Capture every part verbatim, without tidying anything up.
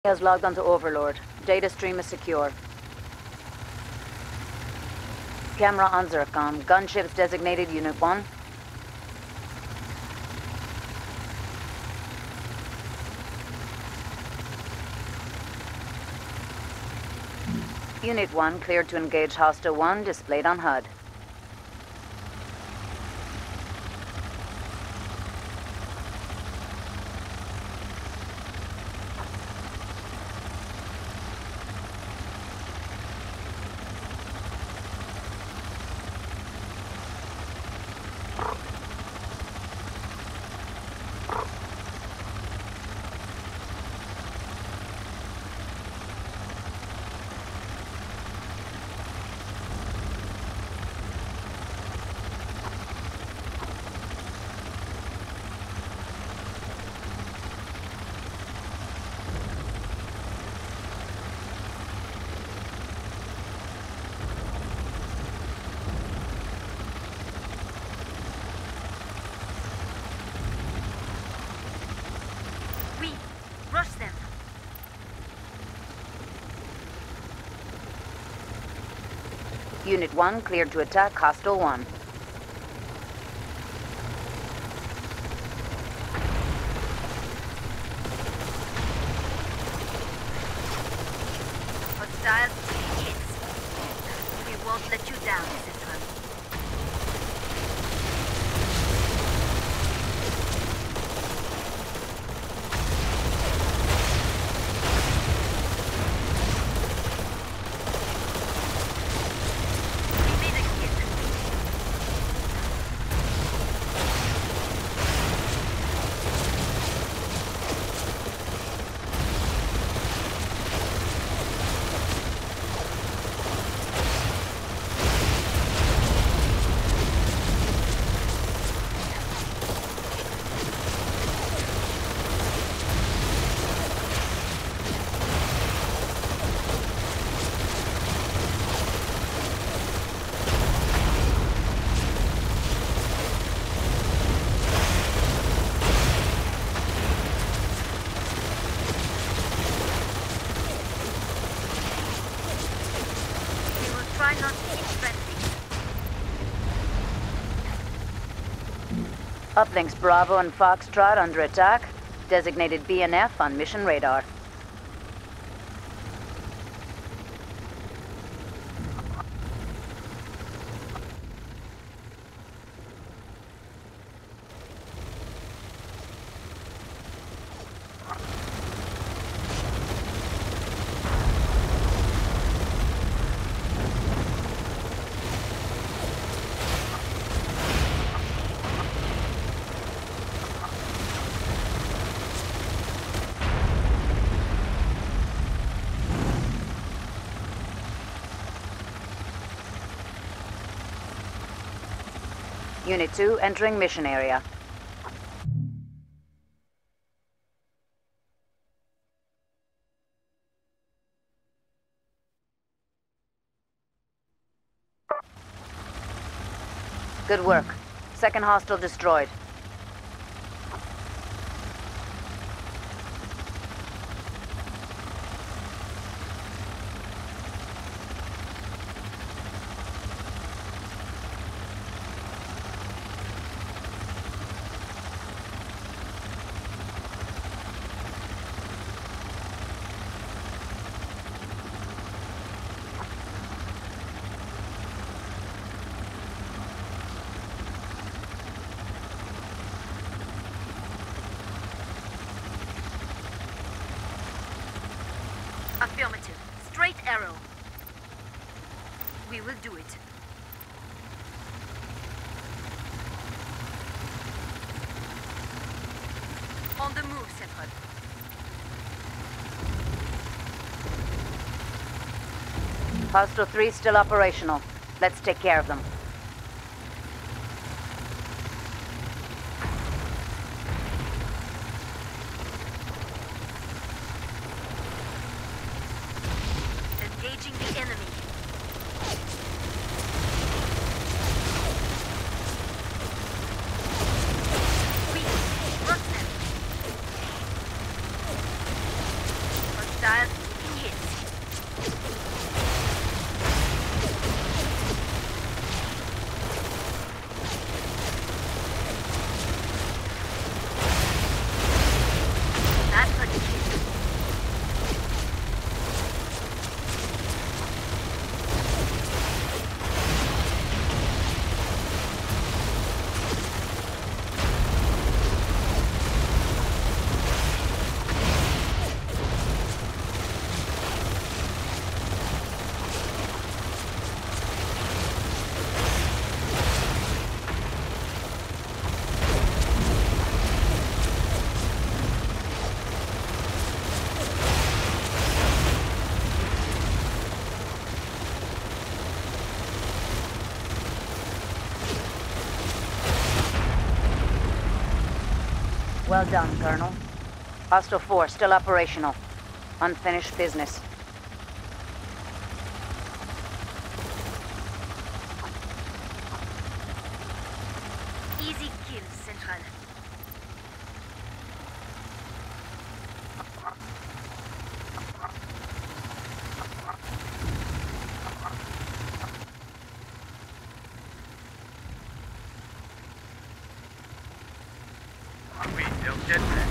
Has logged onto Overlord. Data stream is secure. Camera on Zircon. Gunships designated Unit one. Unit one cleared to engage Hostile one, displayed on H U D. Unit one cleared to attack Hostile one. Hostiles hits. We won't let you down this time. Try not to hit friendly. Uplinks Bravo and Foxtrot under attack. Designated B N F on mission radar. Unit two entering mission area. Good work. Second hostile destroyed. Affirmative. Straight arrow. We will do it. On the move, Sephiroth. Hostile three still operational. Let's take care of them. Engaging the enemy. We rush them. Hostiles taking hits. That's a kill. Well done, Colonel. Hostile force still operational. Unfinished business. Easy kill, Central. Wait, they'll jetpack.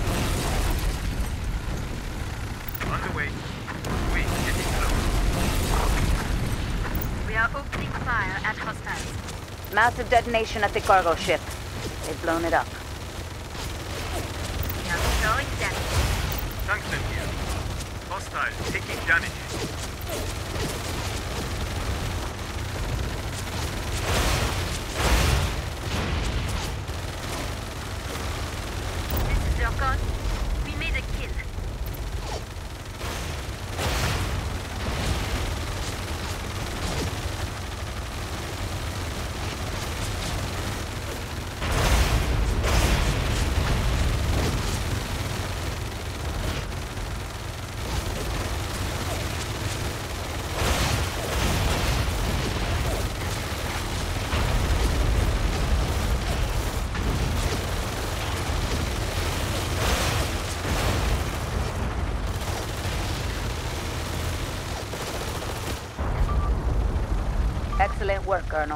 On the way. Wait, getting close. We are opening fire at hostiles. Massive detonation at the cargo ship. They've blown it up. We are throwing damage. Tungsten here. Hostile taking damage. This is your gun. We made a kill. Excellent work, Colonel.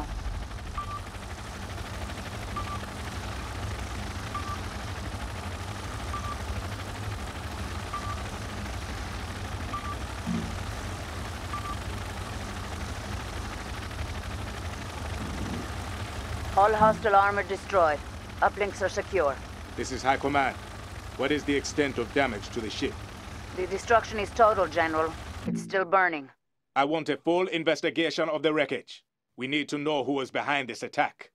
All hostile armor destroyed. Uplinks are secure. This is High Command. What is the extent of damage to the ship? The destruction is total, General. It's still burning. I want a full investigation of the wreckage. We need to know who was behind this attack.